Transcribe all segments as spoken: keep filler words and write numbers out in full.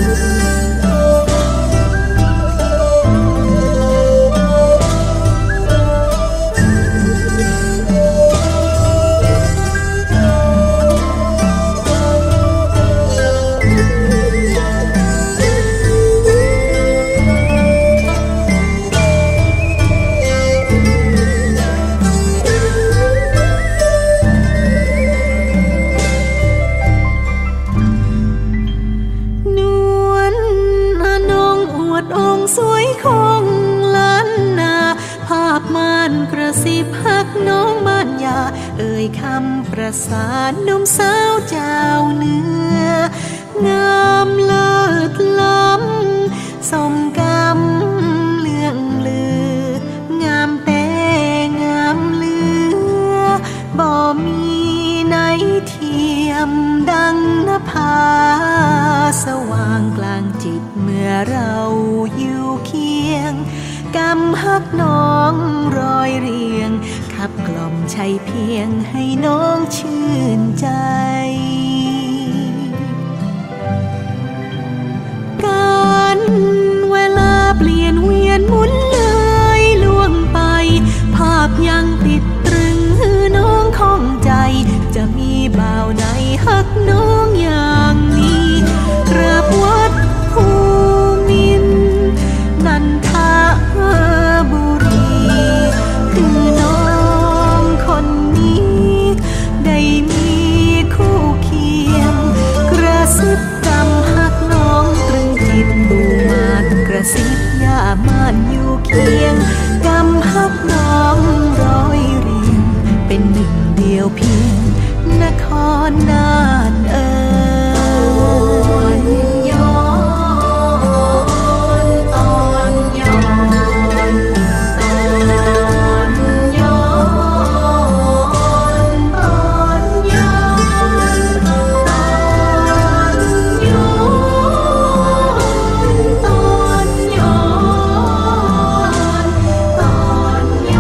คำประสานนมสาวเจ้าเนื้องามเลิศล้ำสมกำเรื่องลืองามแต่งามเลือบ่มีในเทียมดังนภาสว่างกลางจิตเมื่อเราอยู่เคียงกำฮักน้องรอยเรียงขับกล่อมใช่เพียงให้น้องชื่นใจการเวลาเปลี่ยนเวียนหมุนเลยล่วงไปภาพยังติดตรึงน้องคองใจจะมีบ่าวไหนฮักน้องอย่างนี้กราบวัดภูมินทร์นันทบุรีคือน้องคนนี้ได้มีคู่เคียงกระซิบกำฮักน้องตรึงจิตตูมานกระซิบย่ามานอยู่เคียงกำฮักน้องร้อยเรียงเป็นหนึ่งเดียวเพียงนครนานเอ่ยย้อนอ่อนย้อนอ่อนย้อนอ่อนย้อนอ่อนย้อนอ่อนย้อนอ่อนย้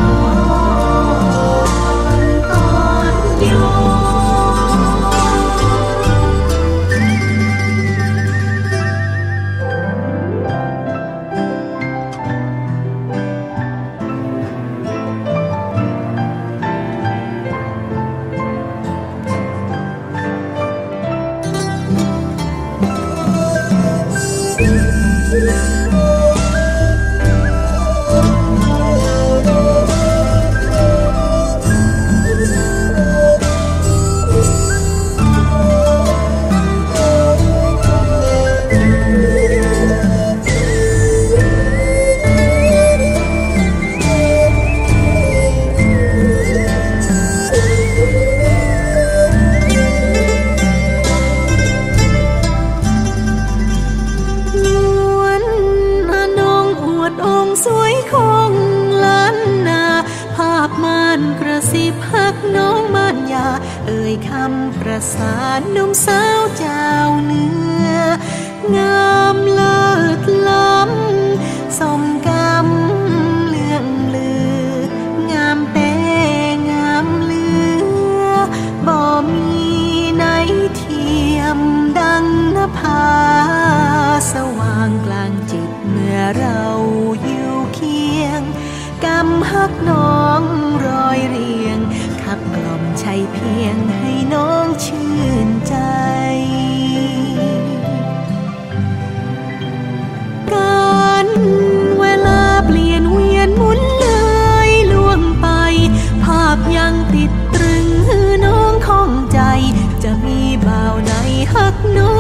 อนอ่อนย้อนสวยคงล้านนาภาพม่านกระซิบฮักน้องม่านยาเอ่ยคำประสานนมสาวเจ้าเนื้องามเลิศล้ำสมกำเรื่องลืองามแต่งามเลือบ่มีในเทียมดังนภาสว่างกลางจิตเมื่อเราอยู่เคียงกำฮักน้องรอยเรียงขับกล่อมใช่เพียงให้น้องชื่นใจการเวลาเปลี่ยนเวียนหมุนเลยล่วงไปภาพยังติดตรึงน้องคองใจจะมีบ่าวไหนฮักน้อง